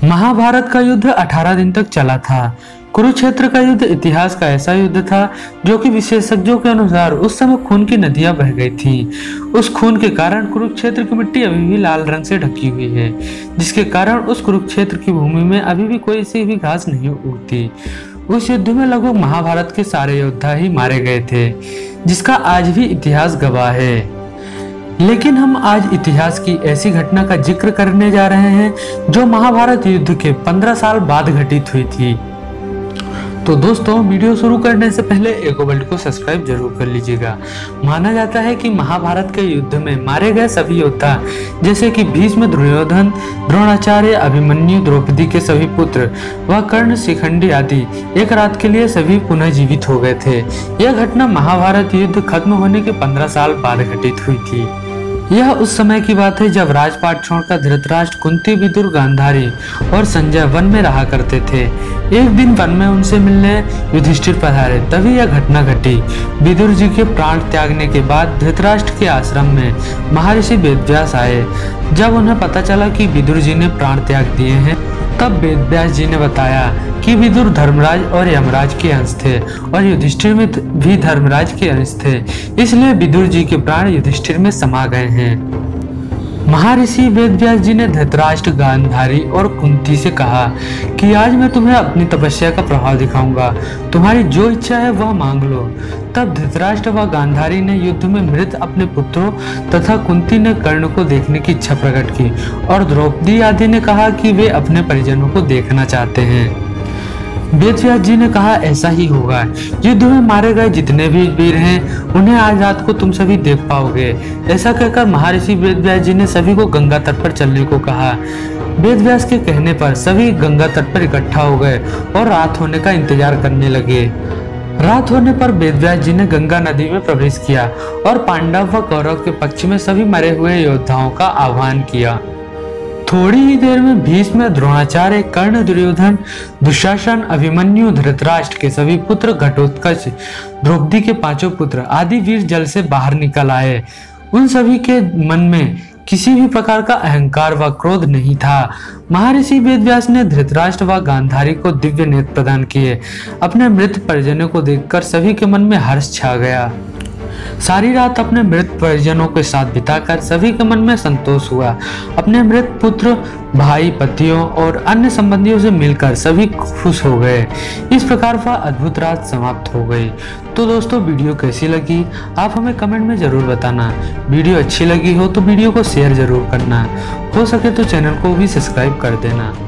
महाभारत का युद्ध 18 दिन तक चला था। कुरुक्षेत्र का युद्ध इतिहास का ऐसा युद्ध था जो कि विशेषज्ञों के अनुसार उस समय खून की नदियां बह गई थी। उस खून के कारण कुरुक्षेत्र की मिट्टी अभी भी लाल रंग से ढकी हुई है, जिसके कारण उस कुरुक्षेत्र की भूमि में अभी भी कोई सी भी घास नहीं उगती। उस युद्ध में लगभग महाभारत के सारे योद्धा ही मारे गए थे, जिसका आज भी इतिहास गवाह है। लेकिन हम आज इतिहास की ऐसी घटना का जिक्र करने जा रहे हैं जो महाभारत युद्ध के 15 साल बाद घटित हुई थी। तो दोस्तों, वीडियो शुरू करने से पहले एकोवर्ल्ड को सब्सक्राइब जरूर कर लीजिएगा। माना जाता है कि महाभारत के युद्ध में मारे गए सभी योद्धा जैसे कि भीष्म, दुर्योधन, द्रोणाचार्य, अभिमन्यु, द्रौपदी के सभी पुत्र व कर्ण, शिखंडी आदि एक रात के लिए सभी पुनः जीवित हो गए थे। यह घटना महाभारत युद्ध खत्म होने के 15 साल बाद घटित हुई थी। यह उस समय की बात है जब राजपाट छोड़कर धृतराष्ट्र, कुंती, विदुर, गांधारी और संजय वन में रहा करते थे। एक दिन वन में उनसे मिलने युधिष्ठिर पधारे, तभी यह घटना घटी। विदुर जी के प्राण त्यागने के बाद धृतराष्ट्र के आश्रम में महर्षि वेदव्यास आए। जब उन्हें पता चला कि विदुर जी ने प्राण त्याग दिए हैं, तब वेदव्यास जी ने बताया कि विदुर धर्मराज और यमराज के अंश थे और युधिष्ठिर में भी धर्मराज के अंश थे, इसलिए विदुर जी के प्राण युधिष्ठिर में समा गए हैं। महर्षि वेदव्यास जी ने धृतराष्ट्र, गांधारी और कुंती से कहा कि आज मैं तुम्हें अपनी तपस्या का प्रभाव दिखाऊंगा, तुम्हारी जो इच्छा है वह मांग लो। तब धृतराष्ट्र व गांधारी ने युद्ध में मृत अपने पुत्रों तथा कुंती ने कर्ण को देखने की इच्छा प्रकट की और द्रौपदी आदि ने कहा कि वे अपने परिजनों को देखना चाहते हैं। वेदव्यास जी ने कहा ऐसा ही होगा। युद्ध में मारे गए जितने भी वीर हैं उन्हें आज रात को तुम सभी देख पाओगे। ऐसा कहकर महर्षि वेदव्यास जी ने सभी को गंगा तट पर चलने को कहा। वेदव्यास के कहने पर सभी गंगा तट पर इकट्ठा हो गए और रात होने का इंतजार करने लगे। रात होने पर वेदव्यास जी ने गंगा नदी में प्रवेश किया और पांडव व कौरव के पक्ष में सभी मरे हुए योद्धाओं का आह्वान किया। थोड़ी ही देर में भीष्म, द्रोणाचार्य, कर्ण, दुर्योधन, दुशासन, अभिमन्यु, धृतराष्ट्र के सभी पुत्र, घटोत्कच, द्रौपदी के 5 पुत्र आदि वीर जल से बाहर निकल आए। उन सभी के मन में किसी भी प्रकार का अहंकार व क्रोध नहीं था। महर्षि वेदव्यास ने धृतराष्ट्र व गांधारी को दिव्य नेत्र प्रदान किए। अपने मृत परिजनों को देखकर सभी के मन में हर्ष छा गया। सारी रात अपने मृत परिजनों के साथ बिताकर सभी के मन में संतोष हुआ। अपने मृत पुत्र, भाई, पतियों और अन्य संबंधियों से मिलकर सभी खुश हो गए। इस प्रकार वह अद्भुत रात समाप्त हो गई। तो दोस्तों, वीडियो कैसी लगी आप हमें कमेंट में जरूर बताना। वीडियो अच्छी लगी हो तो वीडियो को शेयर जरूर करना। हो सके तो चैनल को भी सब्सक्राइब कर देना।